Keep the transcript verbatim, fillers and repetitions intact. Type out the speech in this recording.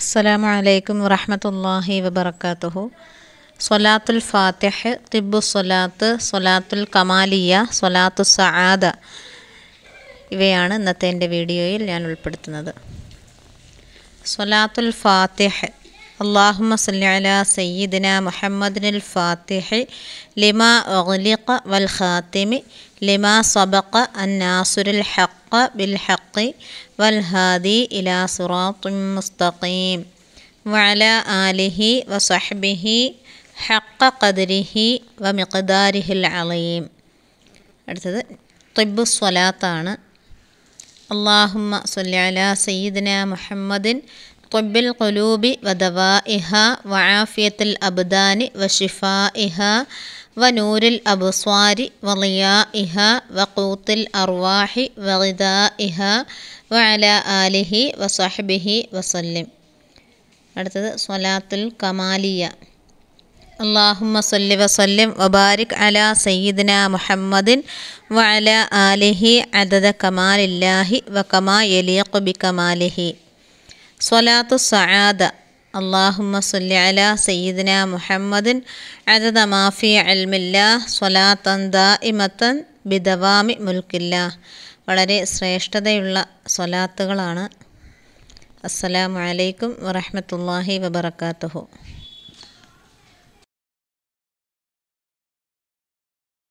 അസ്സലാമു അലൈക്കും വറഹ്മത്തുള്ളാഹി വബറകാതുഹു. സ്വലാത്തുൽ ഫാത്തിഹ്, തിബ്ബു സ്വലാത്ത്, സ്വലാത്തുൽ കമാലിയ, സ്വലാത്തു സആദ ഇവയാണ് ഇന്നത്തെ എൻ്റെ വീഡിയോയിൽ ഞാൻ ഉൾപ്പെടുത്തുന്നത്. സ്വലാത്തുൽ ഫാത്തിഹ്. അല്ലാഹുമ്മ സല്ലി അലാ സയ്യിദിന മുഹമ്മദിനിൽ ഫാത്തിഹി ലിമാ ഉഗ്ലിഖ വൽ ഖാതിമി ലിമാ സബഖ അന്നാസുരിൽ ഹഖ്ഖ ബിൽ ഹഖ്ഖി വൽ ഹാദി ഇലാ സിറാത്തിൻ മുസ്തഖീം വഅലാ ആലിഹി വസഹ്ബിഹി ഹഖ്ഖ ഖദ്രിഹി വമിഖ്ദാരിഹിൽ അളീം. അടുത്തത് തിബ്ബു സ്വലാത്താണ്. അല്ലാഹുമ്മ സല്ലി അലാ സയ്യിദിന മുഹമ്മദിൻ തിബ്ബിൽ ഖുലൂബി വദവാഇഹ വആഫിയത്തിൽ അബ്ദാനി വശിഫാഇഹ വനൂരിൽ അബ്സ്വാരി വളിയാഇഹ വഖൂത്തിൽ അർവാഹി വഗിദാഇഹ വഅലാ ആലിഹി വസഹ്ബിഹി വസല്ലിം. അടുത്തത് സ്വലാത്തുൽ കമാലിയ. അല്ലാഹുമ്മ സല്ലി വസല്ലിം വബാരിക് അലാ സയ്യിദിന മുഹമ്മദിൻ വഅലാ ആലിഹി അദദ കമാലില്ലാഹി വകമാ യലീഖു ബികമാലിഹി. സ്വലാത്തു സആദ. അല്ലാഹുമ്മ സല്ലി അലാ സയ്യിദിന മുഹമ്മദിൻ അദദ മാഫി ഇൽമില്ലാഹ് സ്വലാത്തൻ ദാഇമത്തൻ ബിദവാമി മുൽക്കില്ലാഹ്. വളരെ ശ്രേഷ്ഠതയുള്ള സ്വലാത്തുകളാണ്. അസ്സലാമു അലൈക്കും വറഹ്മത്തുള്ളാഹി വബറകാതുഹു.